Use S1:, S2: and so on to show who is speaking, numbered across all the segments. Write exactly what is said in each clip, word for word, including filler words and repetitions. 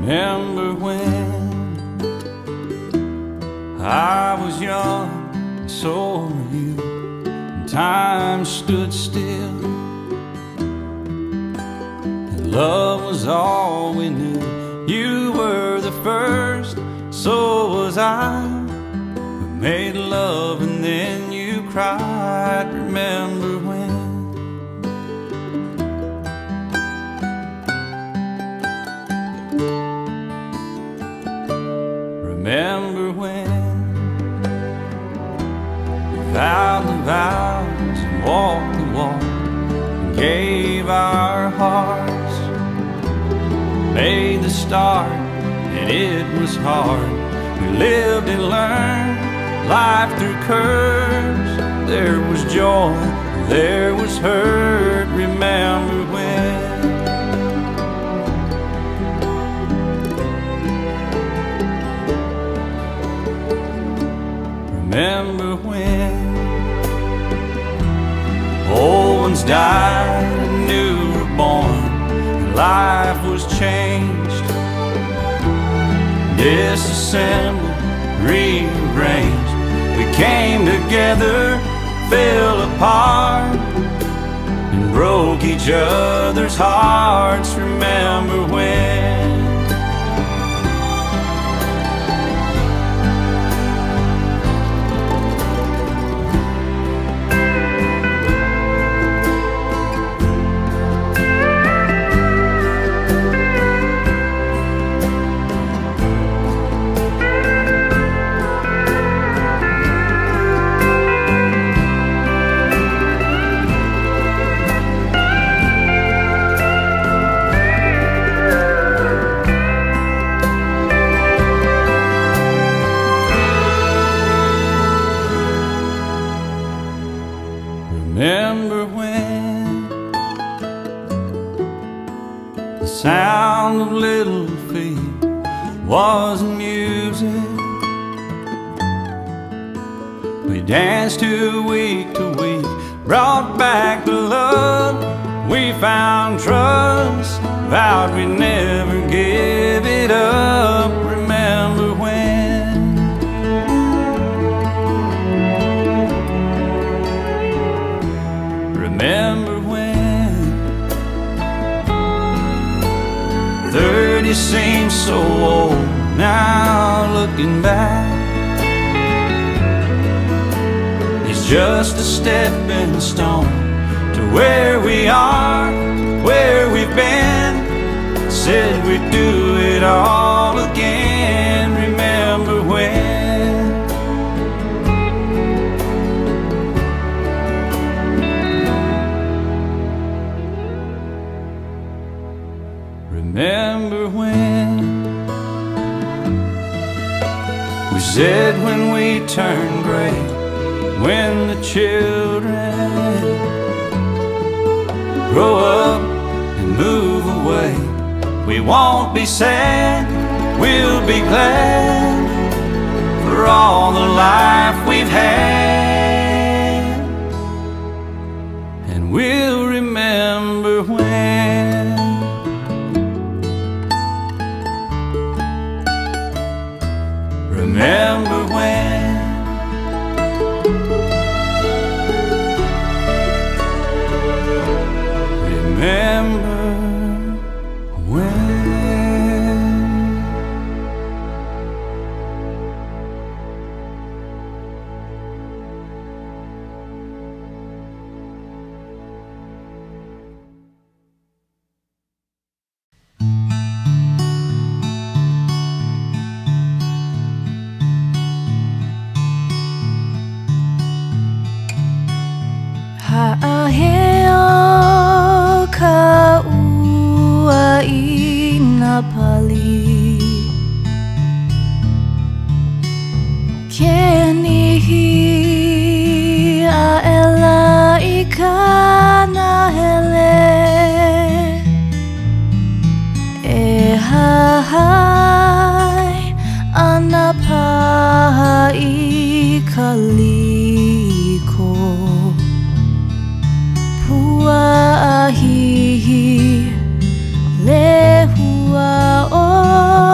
S1: Remember when I was young, and so were you, and time stood still, and love was all we knew. You were the first, so was I. We made love and then you cried. Remember when? Remember when we vowed the vows and walked the walk and gave our hearts, made the start and it was hard. We lived and learned life through curves. There was joy, there was hurt. Remember when? Remember when old ones died and new were born, and life was changed, disassembled, rearranged. We came together, fell apart, and broke each other's hearts. Remember when? Remember when the sound of little feet was music? We danced to week to week, brought back the love. We found trust, vowed we'd never give it up. Remember when? Remember when thirty seems so old now, looking back. It's just a stepping stone to where we are, where we've been. Said we'd do it all again. Remember when? Remember when we said when we turn gray, when the children grow up and move away, we won't be sad, we'll be glad for all the life we've had. And we'll remember when. Remember when? Remember when?
S2: Ha'aheo ka'uai na pali Kenihi a'ela ika na hele E hahai anapaha i kaliko Puahi lehua o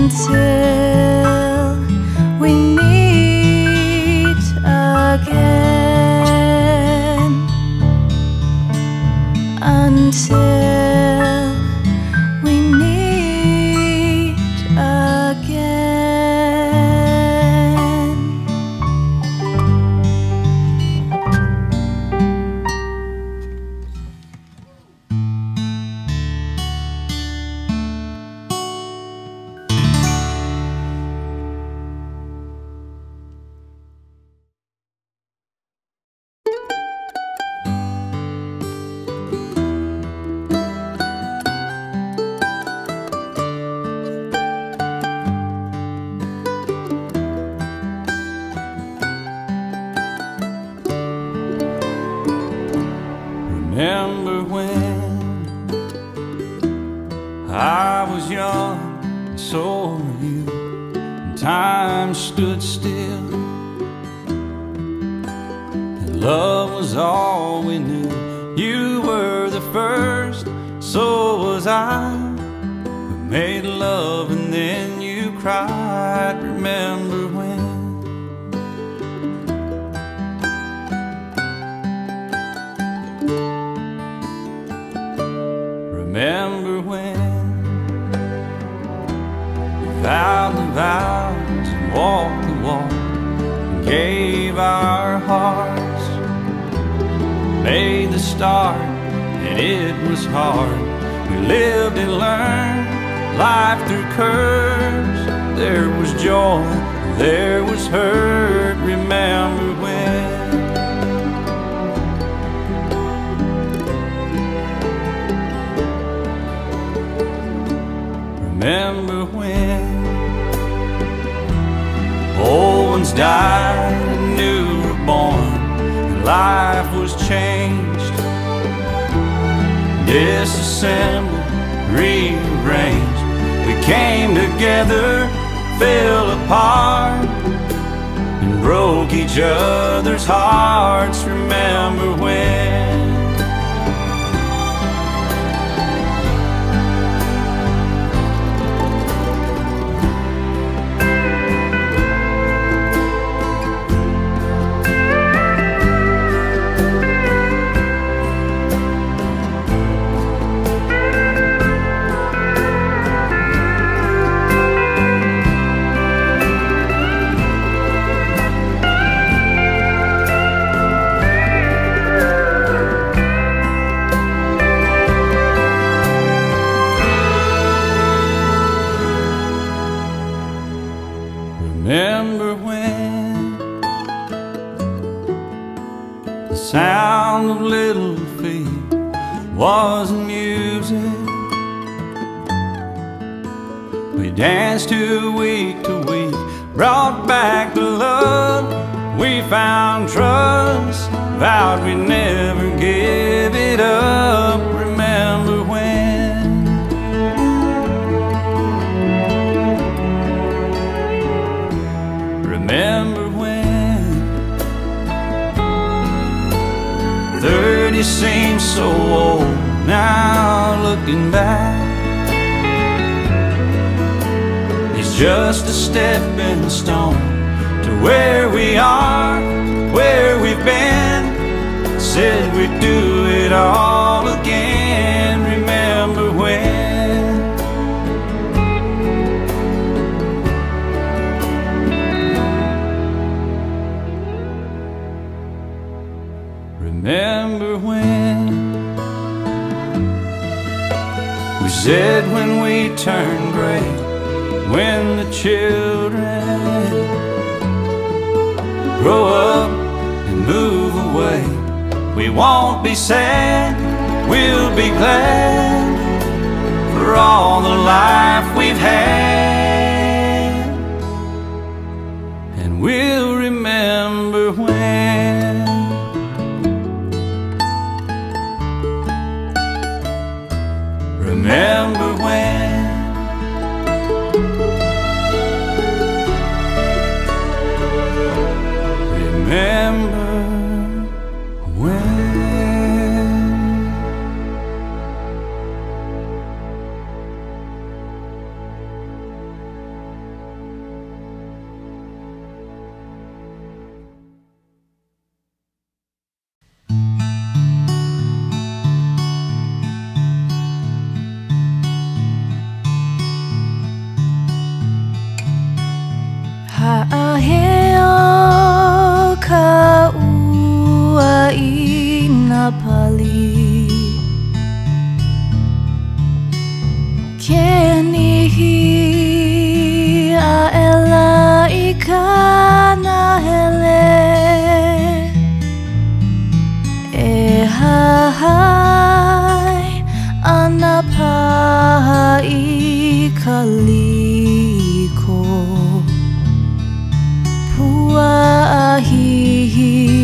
S2: until we meet again, until we meet again.
S1: Remember when I was young and so were you, and time stood still, and love was all we knew. You were the first, so was I. We made love and then you cried. Remember when? Remember when we vowed the vows and walked the walk and gave our hearts, made the start, and it was hard. We lived and learned life through curves. There was joy, there was hurt. Remember when? Remember when old ones died and new were born, and life was changed, disassembled, rearranged. We came together, fell apart, and broke each other's hearts. Remember when? Remember when the sound of little feet was music? We danced to week to week, brought back the love. We found trust, vowed we'd never give it up. Remember when? Remember when thirty seems so old now, looking back. It's just a stepping stone to where we are, where we've been. Said we'd do it all again. Remember when? Remember when we said when we turn gray, when the children grow up and move away, we won't be sad, we'll be glad for all the life we've had. And we'll remember when. Remember when? Remember when?
S2: kaliko puahi